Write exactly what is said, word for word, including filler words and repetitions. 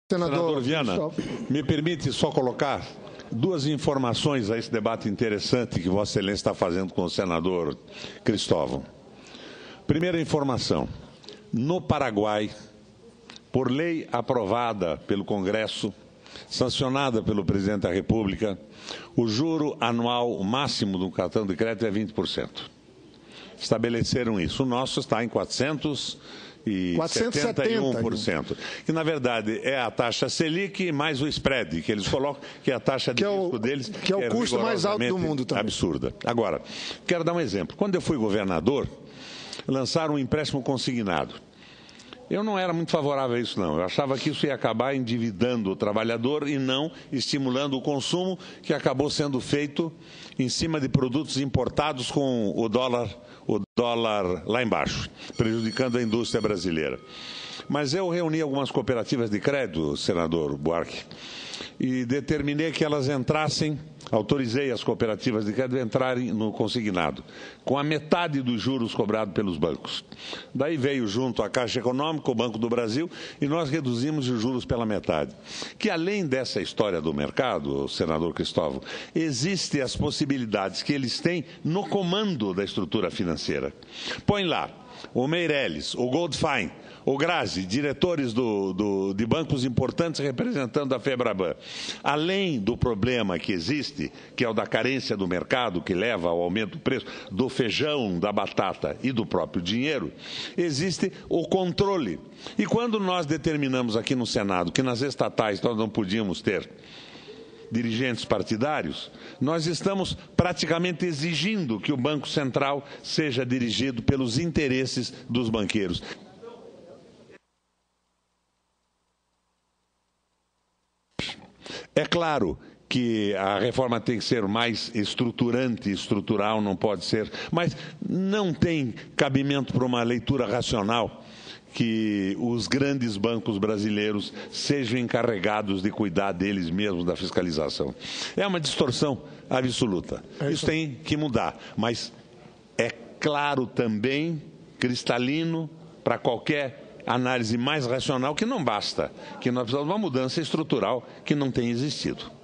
Senador, Senador Viana, me permite só colocar duas informações a esse debate interessante que Vossa Excelência está fazendo com o senador Cristóvão. Primeira informação, no Paraguai, por lei aprovada pelo Congresso, sancionada pelo Presidente da República, o juro anual máximo do cartão de crédito é vinte por cento. Estabeleceram isso. O nosso está em quatrocentos e setenta e um por cento, que na verdade é a taxa Selic mais o spread, que eles colocam, que é a taxa de risco deles, que é o custo mais alto do mundo também. Absurda. Agora, quero dar um exemplo. Quando eu fui governador, lançaram um empréstimo consignado. Eu não era muito favorável a isso, não. Eu achava que isso ia acabar endividando o trabalhador e não estimulando o consumo, que acabou sendo feito em cima de produtos importados com o dólar, o dólar lá embaixo, prejudicando a indústria brasileira. Mas eu reuni algumas cooperativas de crédito, senador Buarque, e determinei que elas entrassem, autorizei as cooperativas de crédito a entrarem no consignado, com a metade dos juros cobrados pelos bancos. Daí veio junto a Caixa Econômica, o Banco do Brasil, e nós reduzimos os juros pela metade. Que além dessa história do mercado, senador Cristóvão, existem as possibilidades que eles têm no comando da estrutura financeira. Põe lá o Meirelles, o Goldfein, o Grazi, diretores do, do, de bancos importantes representando a FEBRABAN. Além do problema que existe, que é o da carência do mercado, que leva ao aumento do preço do feijão, da batata e do próprio dinheiro, existe o controle. E quando nós determinamos aqui no Senado que nas estatais nós não podíamos ter dirigentes partidários, nós estamos praticamente exigindo que o Banco Central seja dirigido pelos interesses dos banqueiros. É claro que a reforma tem que ser mais estruturante, estrutural, não pode ser, mas não tem cabimento para uma leitura racional que os grandes bancos brasileiros sejam encarregados de cuidar deles mesmos, da fiscalização. É uma distorção absoluta. Isso tem que mudar, mas é claro também, cristalino, para qualquer análise mais racional, que não basta, que nós precisamos de uma mudança estrutural que não tem existido.